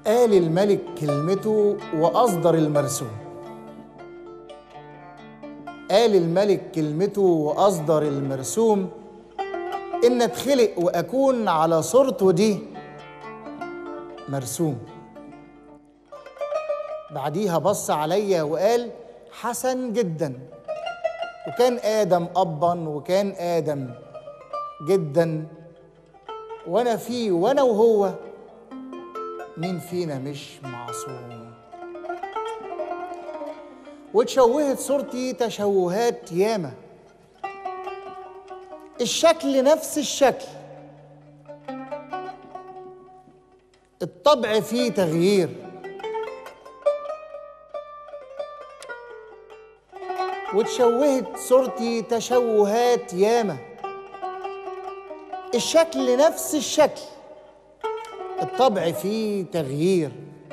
قال الملك كلمته وأصدر المرسوم. قال الملك كلمته وأصدر المرسوم، إن أتخلق وأكون على صورته دي مرسوم. بعديها بص عليا وقال حسن جدا. وكان آدم أبا وكان آدم جدا، وأنا فيه وأنا وهو، مين فينا مش معصوم؟ وتشوهت صورتي تشوهات ياما، الشكل نفس الشكل، الطبع فيه تغيير، وتشوهت صورتي تشوهات ياما، الشكل نفس الشكل، الطبع فيه تغيير.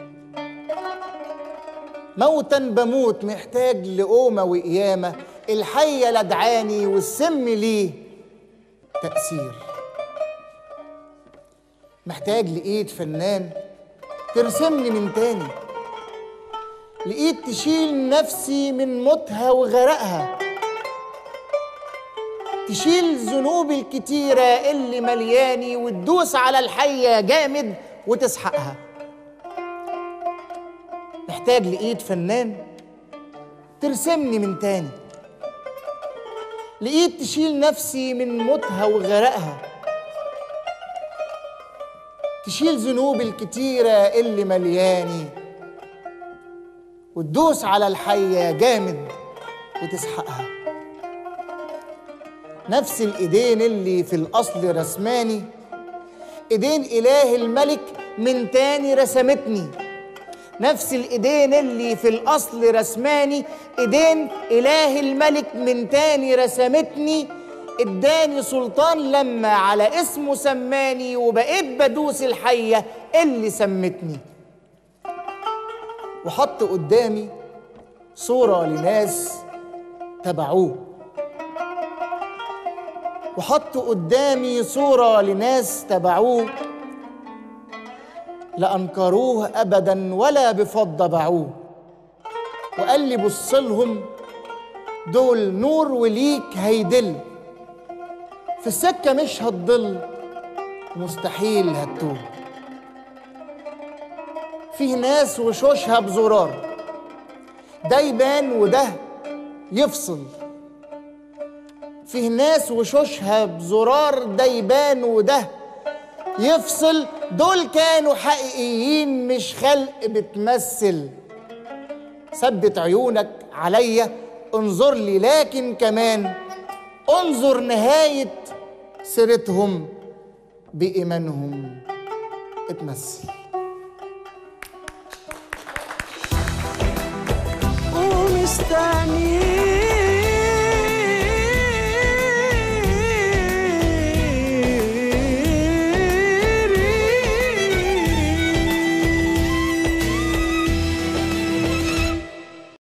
موتا بموت محتاج لقومة وقيامة، الحية لدعاني والسم ليه تأثير. محتاج لإيد فنان ترسمني من تاني، لإيد تشيل نفسي من موتها وغرقها، تشيل ذنوبي الكتيرة اللي ملياني، وتدوس على الحية جامد وتسحقها. محتاج لإيد فنان ترسمني من تاني، لإيد تشيل نفسي من موتها وغرقها، تشيل ذنوبي الكتيرة اللي ملياني، وتدوس على الحية جامد وتسحقها. نفس الإيدين اللي في الأصل رسماني، إيدين إله الملك من تاني رسمتني. نفس الإيدين اللي في الأصل رسماني، إيدين إله الملك من تاني رسمتني. اداني سلطان لما على اسمه سماني، وبقيت بدوس الحية اللي سمتني. وحط قدامي صورة لناس تبعوه، وحط قدامي صورة لناس تبعوه، لا أنكروه أبداً ولا بفضة باعوه. وقال لي بص لهم دول نور وليك هيدل، في السكة مش هتضل، مستحيل هتتوه. فيه ناس وشوشها بزرار، ده يبان وده يفصل. فيه ناس وشوشها بزرار، ده يبان وده يفصل. دول كانوا حقيقيين مش خلق بتمثل. ثبت عيونك عليا انظر لي، لكن كمان انظر نهاية سيرتهم بإيمانهم اتمثل. ومستني